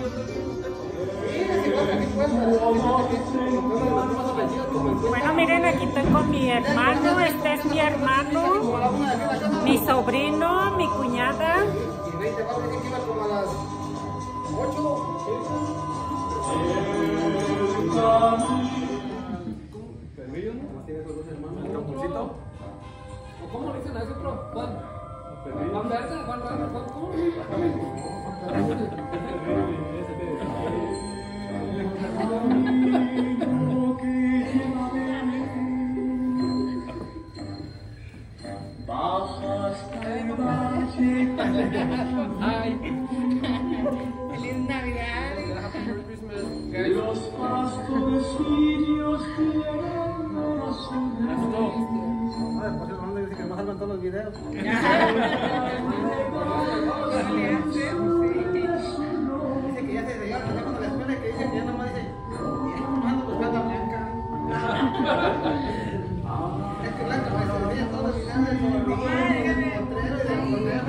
Bueno, miren, aquí estoy con mi hermano. Este es mi hermano, mi sobrino, mi cuñada. ¿Cómo le dicen a ese otro? Juan. Juan Verde, Juan Verde, Juan ¿cómo? Ay. Feliz Navidad. Merry Christmas. Los pastorcillos Dice que no salgan todos los videos. Dice que ya se dio el teléfono de la escuela y que dice que ya nomás dice, no ando buscando a Blanca. Es que Blanca me salía todos los videos del potrero y del correo.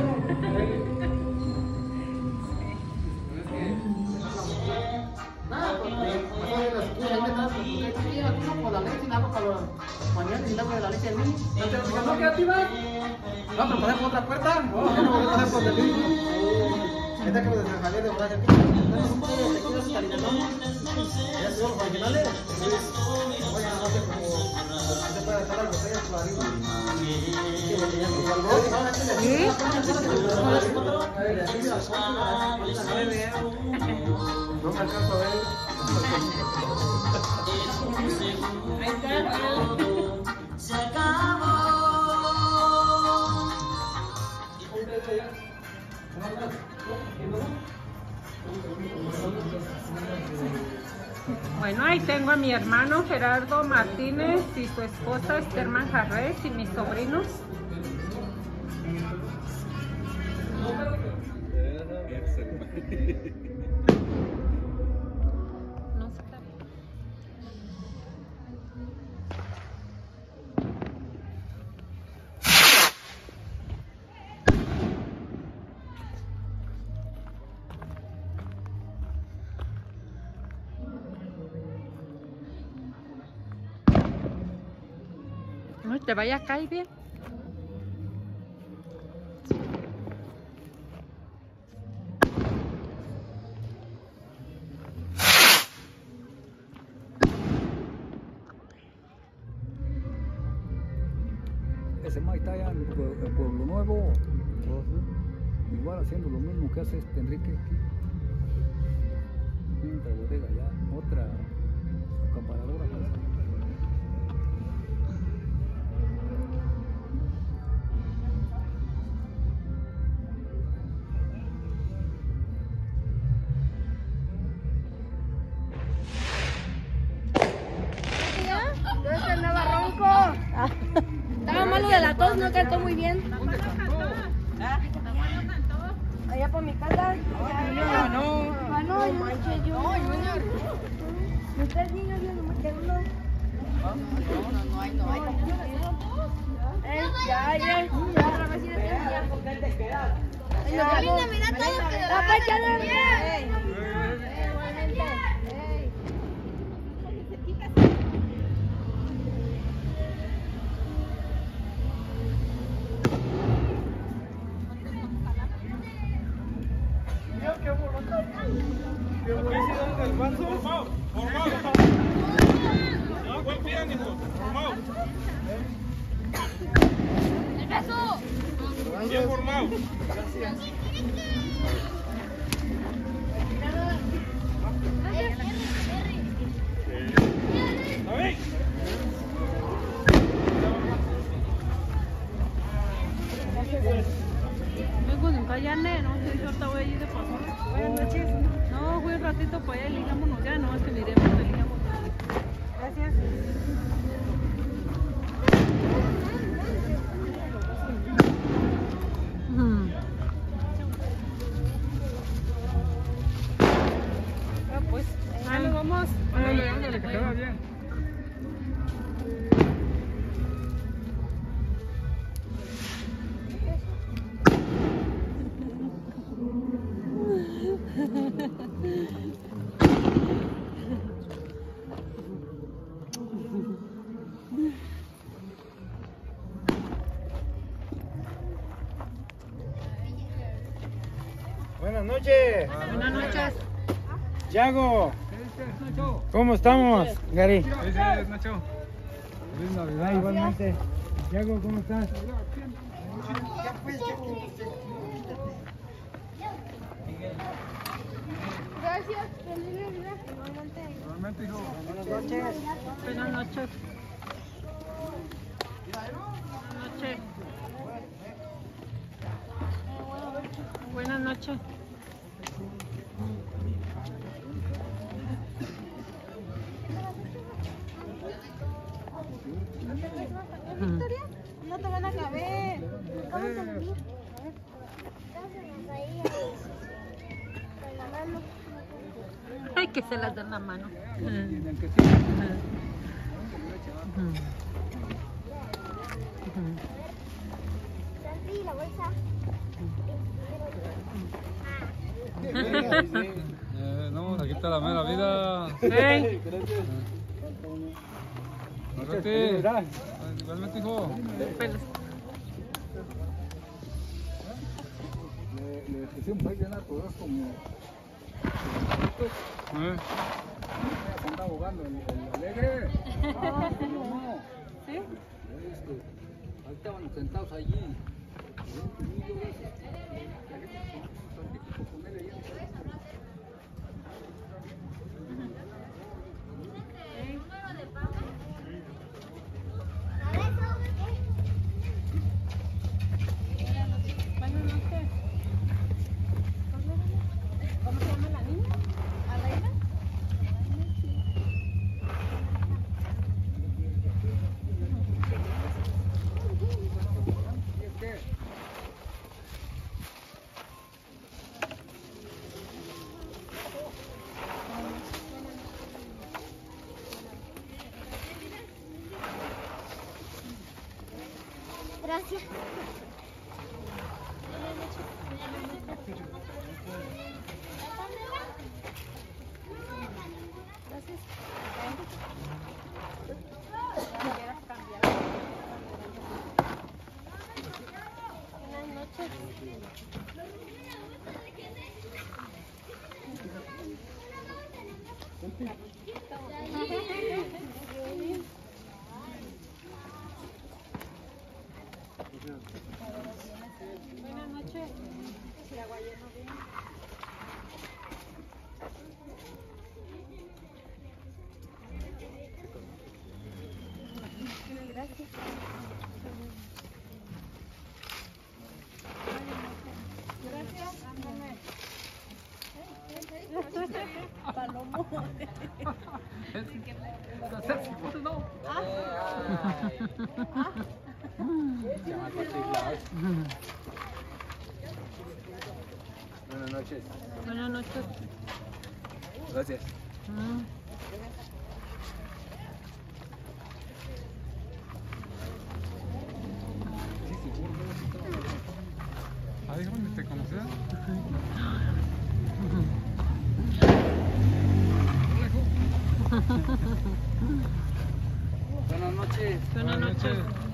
Nada, porque pasó de las escuelas, ahí me traes por la leche y la hago para los mañana y el agua de la leche del niño. No te digo, no, quédate, va. No, pero pasé por otra puerta. No, no voy a pasar por el niño. Esta que me desjalé de borracha. Tenemos un poco de tequila y cariñón. Ya son los originales. Oye, no sé cómo se puede dejar las botellas por arriba. No me alcanzo a ver. Ahí está. se acabó. Bueno, ahí tengo a mi hermano Gerardo Martínez y su esposa Esther Manjarres y mis sobrinos. No sé. No te vaya a caer bien. Ese Mike está allá en Pueblo Nuevo, igual haciendo lo mismo que hace este Enrique aquí. Tiene otra bodega allá, otra acaparadora. Estaba malo de la tos, no cantó muy bien. Allá por mi casa. Ganó. Ganó, manches, yo. Los tres niños, yo nomás quedé uno. No hay. Ya, otra vez ya. Linda, mira todo lo que le da. Bien formado. Vengo de un callané, no sé si ahorita voy a ir de paso. Buenas noches. No, voy un ratito para allá y ligámonos ya, no es que miremos, ligamos. Gracias. Pues, ahí nos vamos. Ándale, que te va bien. Buenas noches. Buenas noches. Yago. ¿Cómo estamos, Gary? Felicidades, Nacho. Feliz Navidad. Igualmente. Yago, ¿cómo estás? Gracias. Feliz Navidad. Igualmente. Igualmente, hijo. Buenas noches. Buenas noches. Buenas noches. Victoria, no te van a caber. ¿Cómo te lo digo? Con la mano. Ay, que se las dan la mano. En que sí. Santi, la bolsa. No, aquí está la mera vida. Hey. Igualmente. Igualmente, hijo. Le pusimos ahí bien a todos como... Anda jugando el alegre. No. ¿Sí? Ahí estaban sentados allí. Buenas noches. ¿Cómo se llama la niña? ¿Aleida? Gracias. Buenas noches. Buenas noches. Si la guayé no viene. Gracias. Palomo. Buenas noches. Buenas noches. Gracias. Ahí donde te conocías. Buenas noches. Buenas noches.